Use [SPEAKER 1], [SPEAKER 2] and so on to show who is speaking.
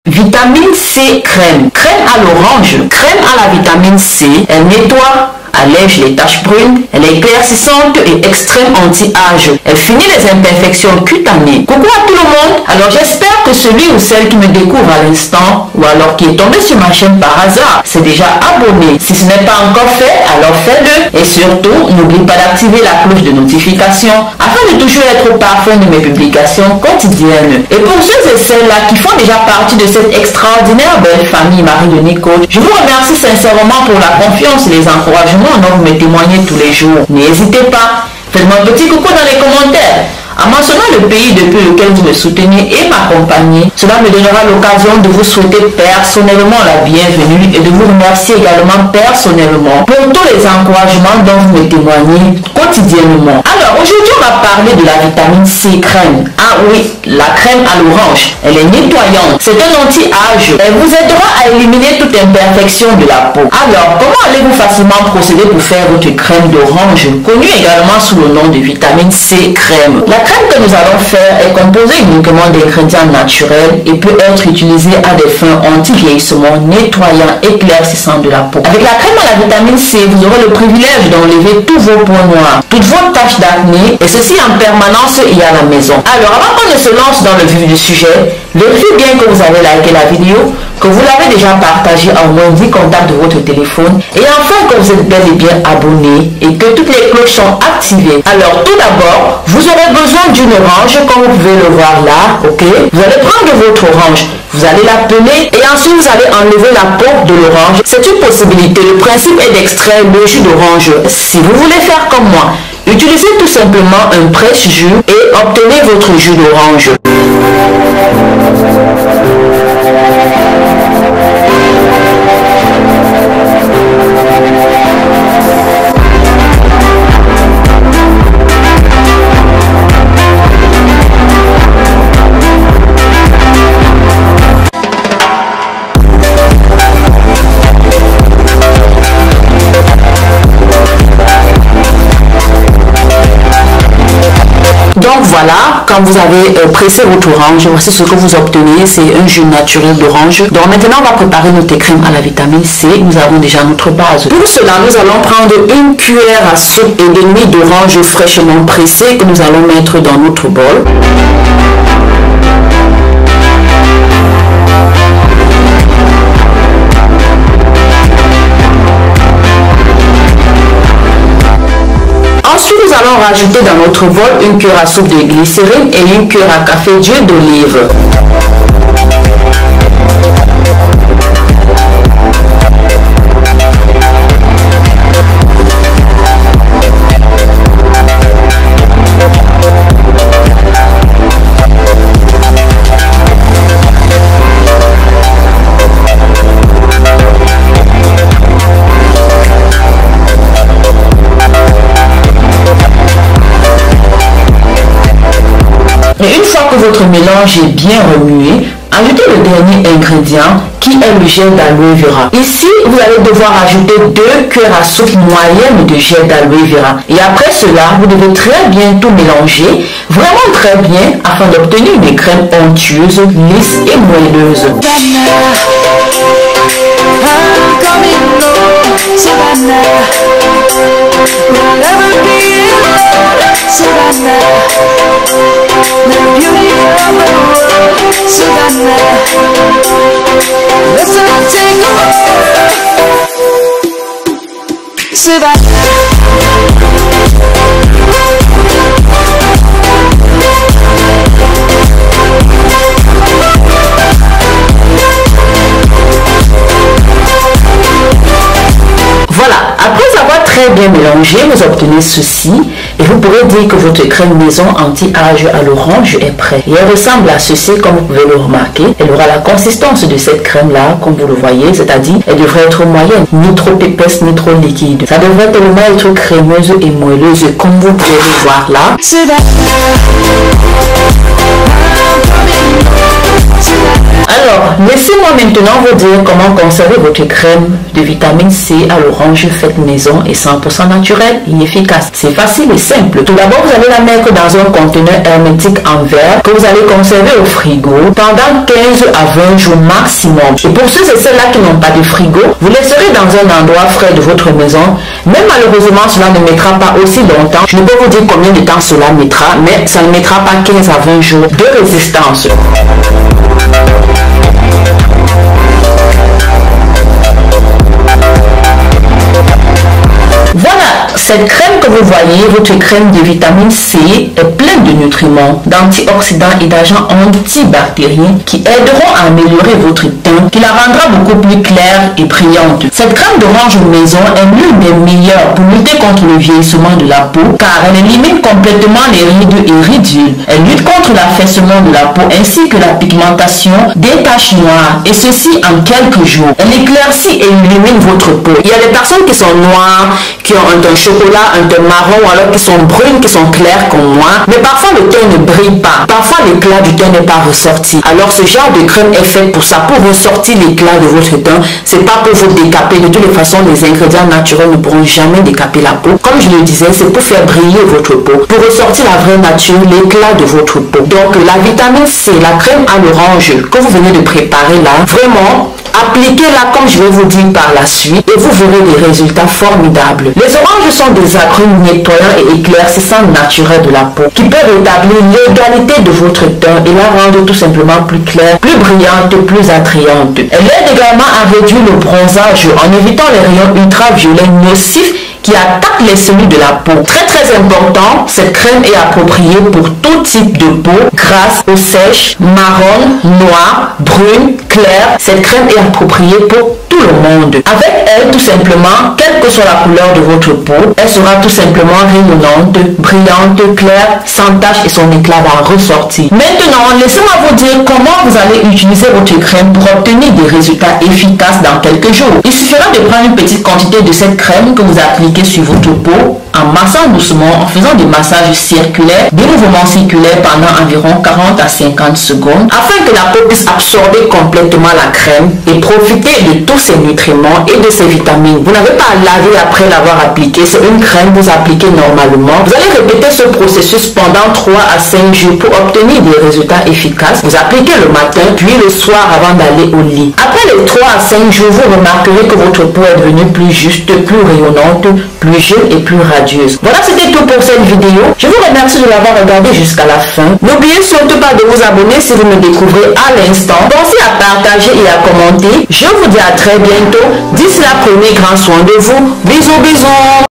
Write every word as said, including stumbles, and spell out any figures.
[SPEAKER 1] Vitamine C crème. Crème à l'orange. Crème à la vitamine C. Elle nettoie, allège les taches brunes, elle est éclaircissante et extrême anti-âge. Elle finit les imperfections cutanées. Coucou à tout le monde. Alors j'espère que celui ou celle qui me découvre à l'instant ou alors qui est tombé sur ma chaîne par hasard s'est déjà abonné. Si ce n'est pas encore fait, alors fais-le. Et surtout, n'oublie pas d'activer la cloche de notification afin de toujours être au parfum de mes publications quotidiennes. Et pour ceux et celles-là qui font déjà partie de cette extraordinaire belle famille Marie de Nico, je vous remercie sincèrement pour la confiance et les encouragements dont vous me témoignez tous les jours. N'hésitez pas, faites-moi un petit coucou dans les commentaires en mentionnant le pays depuis lequel vous me soutenez et m'accompagnez. Cela me donnera l'occasion de vous souhaiter personnellement la bienvenue et de vous remercier également personnellement pour tous les encouragements dont vous me témoignez quotidiennement. Alors aujourd'hui on va parler de la vitamine C crème. Ah oui, la crème à l'orange. Elle est nettoyante. C'est un anti-âge. Elle vous aidera à éliminer toute imperfection de la peau. Alors comment allez-vous facilement procéder pour faire votre crème d'orange, connue également sous le nom de vitamine C crème? La crème que nous allons faire est composée uniquement d'ingrédients naturels et peut être utilisée à des fins anti-vieillissement, nettoyant, éclaircissant de la peau. Avec la crème à la vitamine C, vous aurez le privilège d'enlever tous vos points noirs, toutes vos taches d'acné, et ceci en permanence et à la maison. Alors avant qu'on ne se lance dans le vif du sujet, vérifiez bien que vous avez liké la vidéo, que vous l'avez déjà partagé à au moins dix contacts de votre téléphone et enfin que vous êtes bel et bien abonné et que toutes les cloches sont activées. Alors tout d'abord, vous aurez besoin d'une orange comme vous pouvez le voir là, ok? Vous allez prendre votre orange, vous allez la peler et ensuite vous allez enlever la peau de l'orange. C'est une possibilité, le principe est d'extraire le jus d'orange. Si vous voulez faire comme moi, utilisez tout simplement un presse-jus et obtenez votre jus d'orange. Donc voilà, quand vous avez euh, pressé votre orange, voici ce que vous obtenez, c'est un jus naturel d'orange. Donc maintenant on va préparer notre crème à la vitamine C, nous avons déjà notre base. Pour cela, nous allons prendre une cuillère à soupe et demie d'orange fraîchement pressée que nous allons mettre dans notre bol. Ensuite, nous allons rajouter dans notre bol une cuillère à soupe de glycérine et une cuillère à café d'huile d'olive. Et une fois que votre mélange est bien remué, ajoutez le dernier ingrédient qui est le gel d'aloe vera. Ici, vous allez devoir ajouter deux cuillères à soupe moyennes de gel d'aloe vera. Et après cela, vous devez très bien tout mélanger, vraiment très bien, afin d'obtenir une crème onctueuse, lisse et moelleuse. Voilà, après avoir très bien mélangé, vous obtenez ceci et vous pourrez dire que votre crème maison anti-âge à l'orange est prête. Et elle ressemble à ceci comme vous pouvez le remarquer. Elle aura la consistance de cette crème là, comme vous le voyez, c'est-à-dire elle devrait être moyenne, ni trop épaisse ni trop liquide. Ça devrait tellement être crémeuse et moelleuse comme vous pouvez le voir là. Alors, laissez-moi maintenant vous dire comment conserver votre crème de vitamine C à l'orange faite maison et cent pour cent naturelle et efficace. C'est facile et simple. Tout d'abord, vous allez la mettre dans un conteneur hermétique en verre que vous allez conserver au frigo pendant quinze à vingt jours maximum. Et pour ceux et celles-là qui n'ont pas de frigo, vous laisserez dans un endroit frais de votre maison. Mais malheureusement, cela ne mettra pas aussi longtemps. Je ne peux vous dire combien de temps cela mettra, mais ça ne mettra pas quinze à vingt jours de résistance. Voilà, cette crème que vous voyez, votre crème de vitamine C, est pleine de nutriments, d'antioxydants et d'agents antibactériens qui aideront à améliorer votre teint, qui la rendra beaucoup plus claire et brillante. Cette crème d'orange maison est l'une des meilleures pour lutter contre le vieillissement de la peau, car elle élimine complètement les rides et ridules. Elle lutte contre l'affaissement de la peau ainsi que la pigmentation des taches noires, et ceci en quelques jours. Elle éclaircit et illumine votre peau. Il y a des personnes qui sont noires, qui ont un teint chocolat, un teint marron, ou alors qui sont brunes, qui sont claires comme moi. Mais parfois le teint ne brille pas. Parfois l'éclat du teint n'est pas ressorti. Alors ce genre de crème est fait pour ça, pour ressortir l'éclat de votre teint. C'est pas pour vous décaper. De toutes les façons, les ingrédients naturels ne pourront jamais décaper la peau. Comme je le disais, c'est pour faire briller votre peau, pour ressortir la vraie nature, l'éclat de votre peau. Donc la vitamine C, la crème à l'orange que vous venez de préparer là, vraiment, appliquez-la comme je vais vous dire par la suite et vous verrez des résultats formidables. Les oranges sont des agrumes nettoyants et éclaircissants naturels de la peau qui peuvent rétablir l'égalité de votre teint et la rendre tout simplement plus claire, plus brillante, plus attrayante. Elle aide également à réduire le bronzage en évitant les rayons ultraviolets nocifs qui attaquent les cellules de la peau. Très très important, cette crème est appropriée pour tout type de peau, grasse, peau sèche, marron, noire, brune, claire. Cette crème est appropriée pour tout le monde. Avec elle, tout simplement, quelle que soit la couleur de votre peau, elle sera tout simplement rayonnante, brillante, claire, sans tache et son éclat va ressortir. Maintenant, laissez-moi vous dire comment vous allez utiliser votre crème pour obtenir des résultats efficaces dans quelques jours. Il suffira de prendre une petite quantité de cette crème que vous appliquez sur votre peau en massant doucement, en faisant des massages circulaires, des mouvements circulaires pendant environ quarante à cinquante secondes, afin que la peau puisse absorber complètement la crème et profiter de tous ses nutriments et de ses vitamines. Vous n'avez pas à laver après l'avoir appliqué, c'est une crème que vous appliquez normalement. Vous allez répéter ce processus pendant trois à cinq jours pour obtenir des résultats efficaces. Vous appliquez le matin, puis le soir avant d'aller au lit. Après les trois à cinq jours, vous remarquerez que votre peau est devenue plus juste, plus rayonnante, plus jeune et plus radieuse. Voilà, c'était tout pour cette vidéo. Je vous remercie de l'avoir regardé jusqu'à la fin. N'oubliez surtout pas de vous abonner si vous me découvrez à l'instant. Pensez à partager et à commenter. Je vous dis à très bientôt. D'ici là, prenez grand soin de vous. Bisous, bisous.